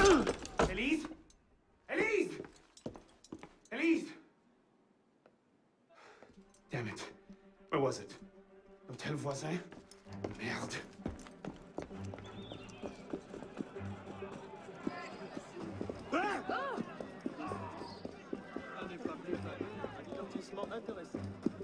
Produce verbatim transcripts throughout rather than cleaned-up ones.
Elise? Elise? Elise? Damn it. Where was it? L'hôtel voisin? Merde. Un des fameux un divertissement intéressant.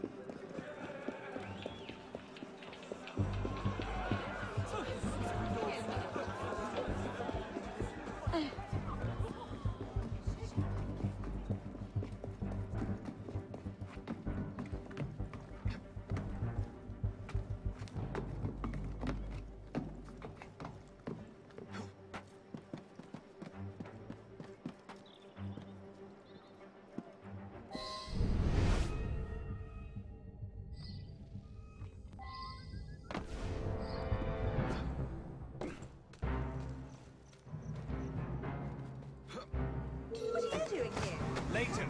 Leighton!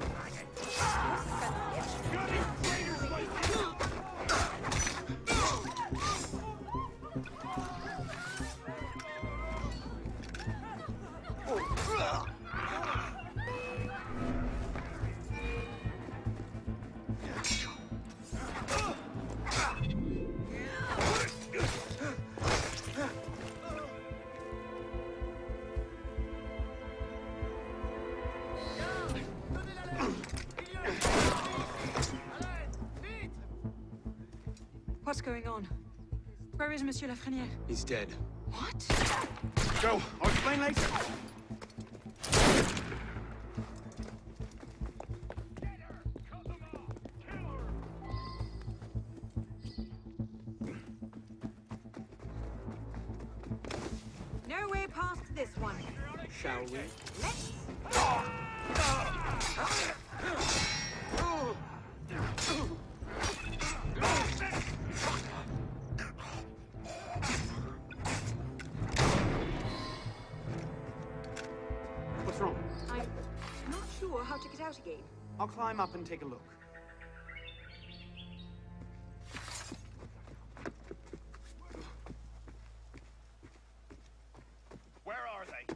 What's going on? Where is Monsieur Lafrenière? He's dead. What? Go! I'll explain later! No way past this one. Shall we? Let's... What's wrong? I'm not sure how to get out again. I'll climb up and take a look. Where are they?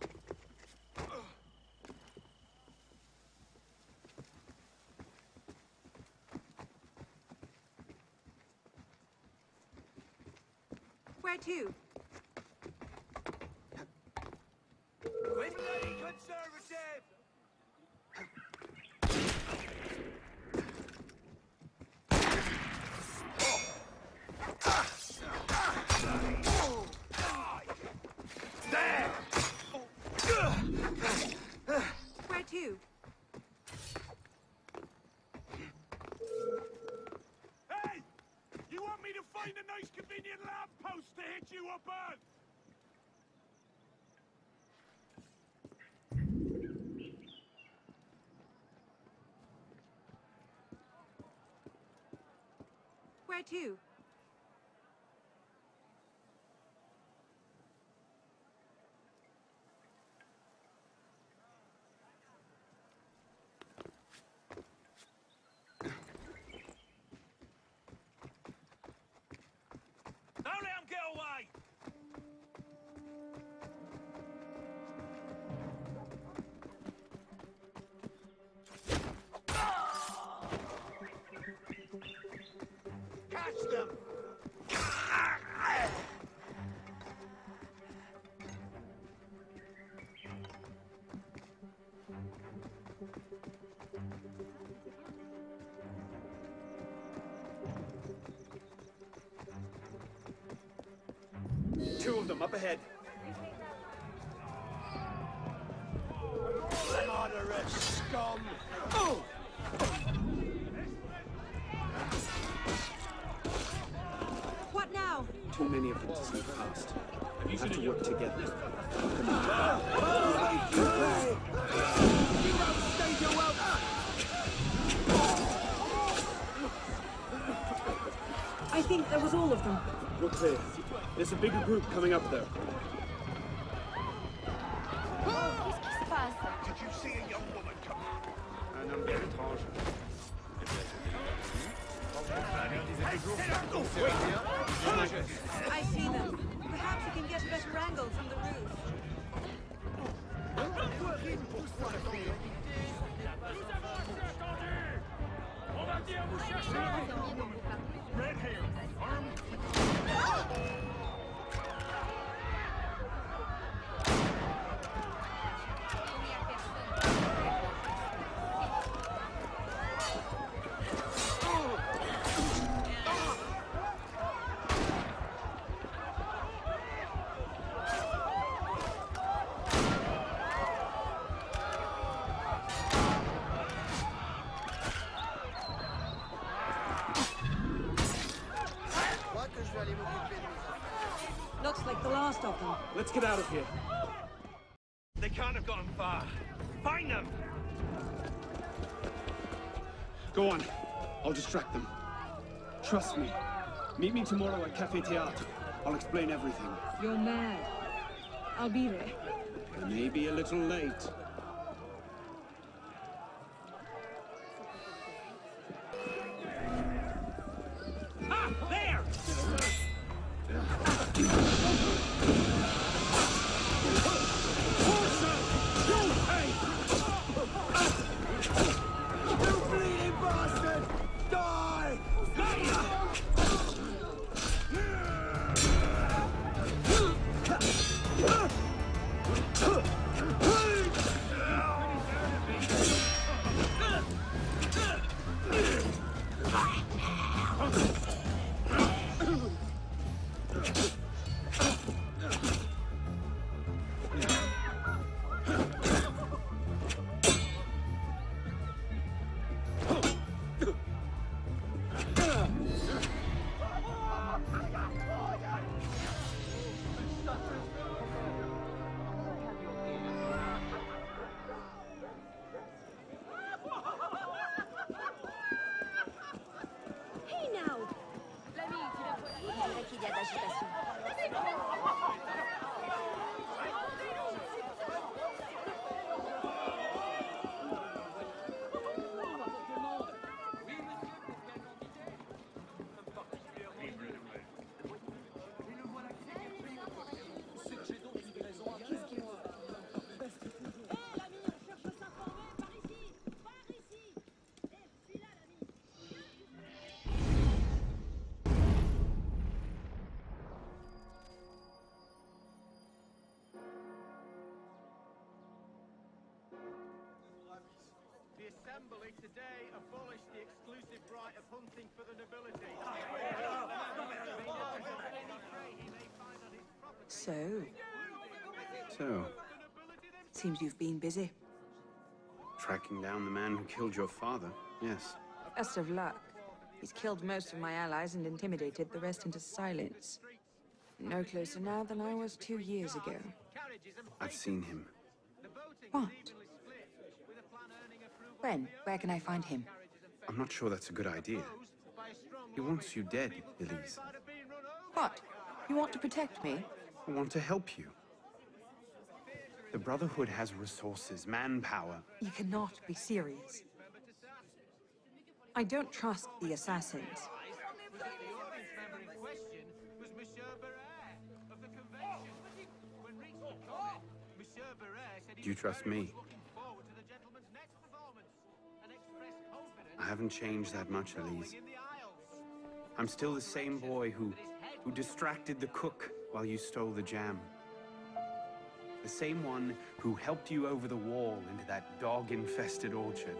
Where to? Conservative! There! Where to? Hey! You want me to find a nice convenient lamppost to hit you up on? Where to? Don't let him get away! Catch them! Two of them up ahead. Moderate scum! Oh! What now? Too many of them to sneak past. We have to work together. I think that was all of them. We're clear. There's a bigger group coming up there. Qu'est-ce qui se passe? Did you see a young woman come? Un homme bien étrange. I see them. Perhaps we can get a better angle from the roof. On va venir vous chercher! Red hair, armed. Looks like the last of them. Let's get out of here. They can't have gone far. Find them! Go on. I'll distract them. Trust me. Meet me tomorrow at Café Théâtre. I'll explain everything. You're mad. I'll be there. I may be a little late. Ah! There! Hey now! L'ami, tu la vois? On dirait qu'il y a d'agitation. The Assembly today abolished the exclusive right of hunting for the nobility. So, So, seems you've been busy. tracking down the man who killed your father, yes. Best of luck. He's killed most of my allies and intimidated the rest into silence. No closer now than I was two years ago. I've seen him. What? When? Where can I find him? I'm not sure that's a good idea. He wants you dead, Elise. What? You want to protect me? I want to help you. The Brotherhood has resources, manpower. You cannot be serious. I don't trust the assassins. Do you trust me? I haven't changed that much, Elise. I'm still the same boy who, who distracted the cook while you stole the jam. The same one who helped you over the wall into that dog-infested orchard.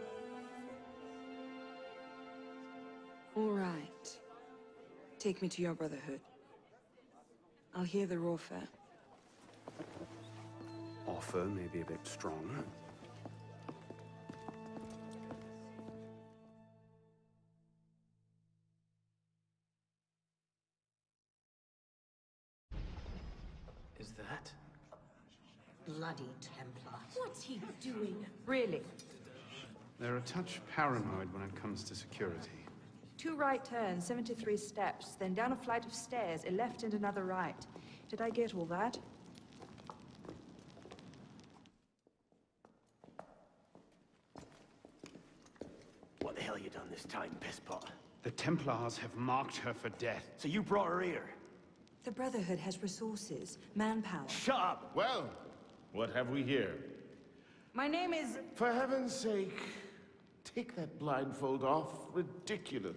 All right. Take me to your Brotherhood. I'll hear the offer. Offer may be a bit strong. Is that? Bloody Templar. What's he doing? Really? They're a touch paranoid when it comes to security. Two right turns, seventy-three steps, then down a flight of stairs, a left and another right. Did I get all that? What the hell you done this time, pisspot? The Templars have marked her for death. So you brought her here? The Brotherhood has resources, manpower. Shut up! Well, what have we here? My name is... For heaven's sake, take that blindfold off. Ridiculous.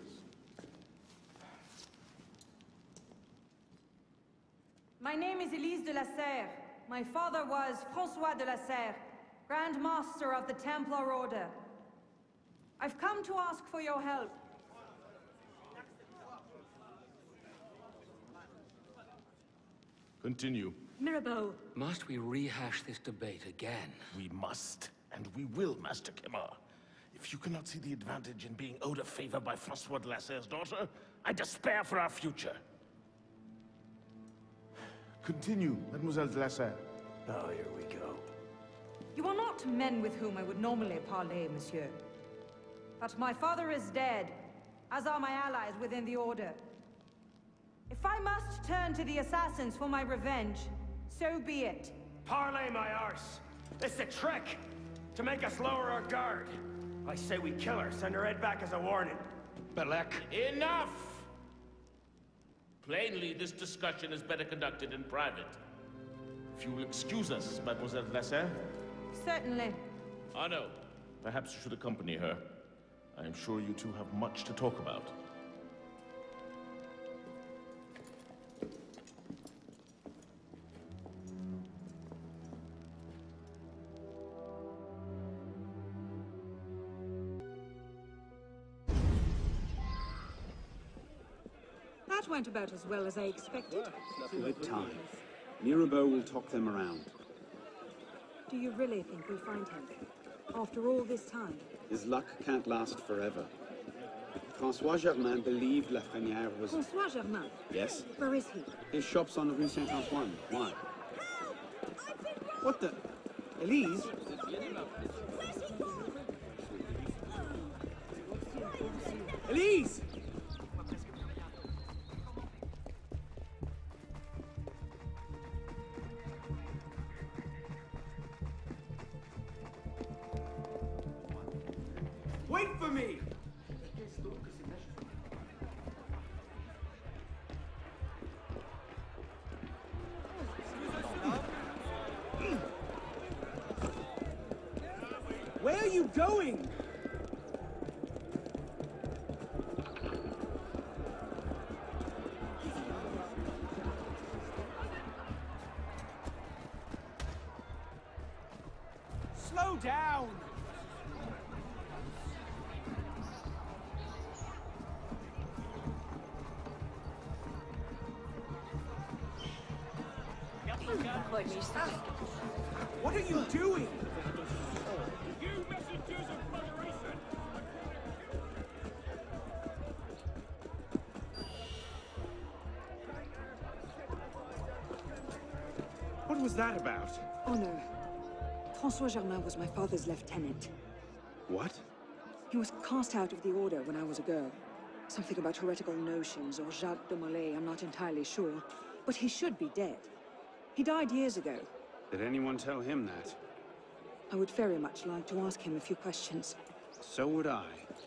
My name is Elise de la Serre. My father was François de la Serre, Grand Master of the Templar Order. I've come to ask for your help. Continue. Mirabeau, Must we rehash this debate again? We must, and we will, Master Kemar. If you cannot see the advantage in being owed a favor by Francois de la Serre's daughter, I despair for our future. Continue, Mademoiselle de la Serre. Oh, here we go. You are not men with whom I would normally parley, monsieur. But my father is dead, as are my allies within the Order. If I must turn to the assassins for my revenge, so be it. Parlay my arse! It's a trick! To make us lower our guard! I say we kill her, send her head back as a warning. Belek. Enough! Plainly, this discussion is better conducted in private. If you will excuse us, Mademoiselle de la Serre. Certainly. Arno. Perhaps you should accompany her. I am sure you two have much to talk about. That went about as well as I expected. Give it time. Mirabeau will talk them around. Do you really think we'll find him? After all this time? His luck can't last forever. François Germain believed Lafrenière was... François Germain? Yes? Where is he? His shop's on the Rue Saint-Antoine. Why? What the... Elise? Elise! Wait for me! Where are you going? Slow down! What are you doing? You messengers of moderation! What was that about? Oh no. François Germain was my father's lieutenant. What? He was cast out of the Order when I was a girl. Something about heretical notions or Jacques de Molay, I'm not entirely sure. But he should be dead. He died years ago. Did anyone tell him that? I would very much like to ask him a few questions. So would I.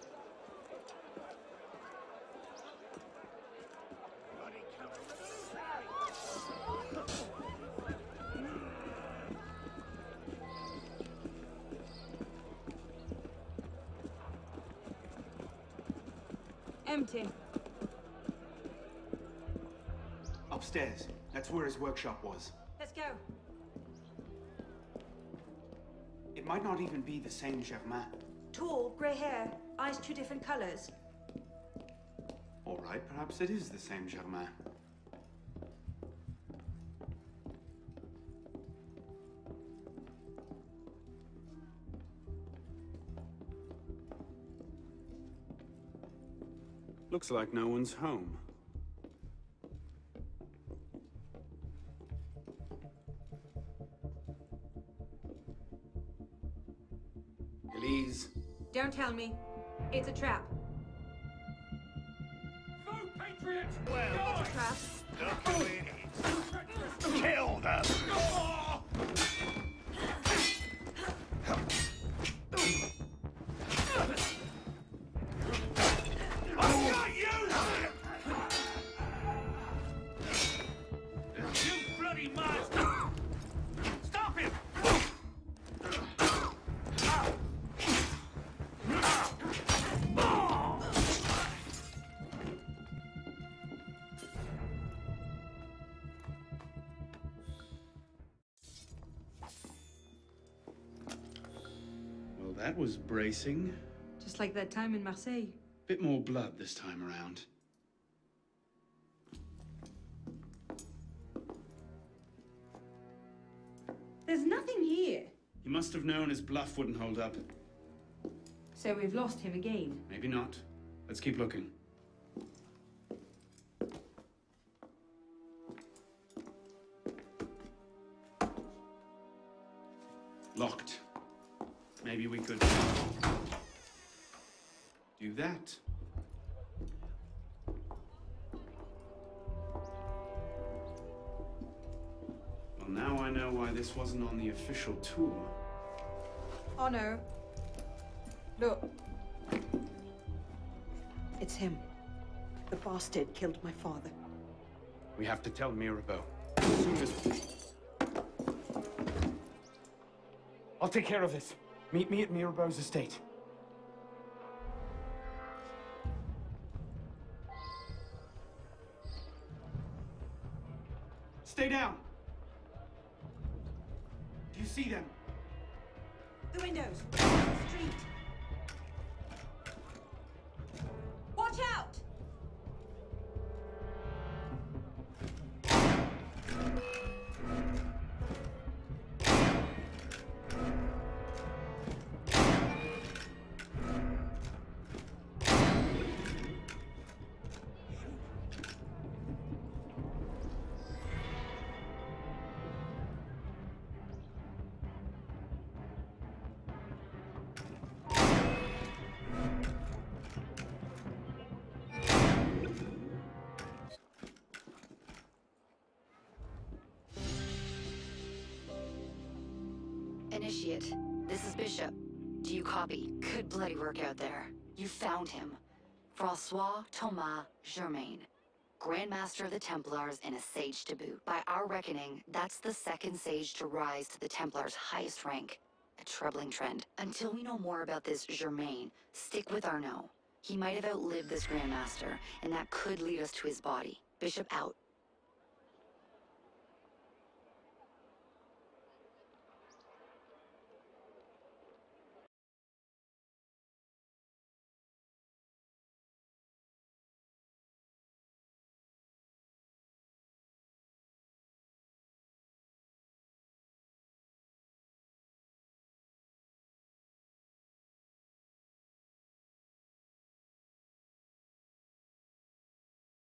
Empty. Upstairs. That's where his workshop was. Let's go. It might not even be the same Germain. Tall, grey hair, eyes two different colors. All right, perhaps it is the same Germain. Looks like no one's home. Elise. Don't tell me. It's a trap. Go, Patriots! It's a trap. Kill them! I got you! You bloody monster! Stop him! that was bracing. Just like that time in Marseille. Bit more blood this time around. There's nothing here. He must have known his bluff wouldn't hold up. So we've lost him again. Maybe not. Let's keep looking. Locked. Maybe we could do that. Well, now I know why this wasn't on the official tour. Oh no. Look. It's him. The bastard killed my father. We have to tell Mirabeau. As soon as... I'll take care of this. Meet me at Mirabeau's estate. Stay down. Do you see them? The windows. The street. Watch out! Initiate, this is Bishop. Do you copy? Good bloody work out there. You found him. Francois Thomas Germain, Grandmaster of the Templars and a sage to boot. By our reckoning, that's the second sage to rise to the Templars' highest rank. A troubling trend. Until we know more about this Germain, stick with Arnaud. He might have outlived this Grandmaster, and that could lead us to his body. Bishop out.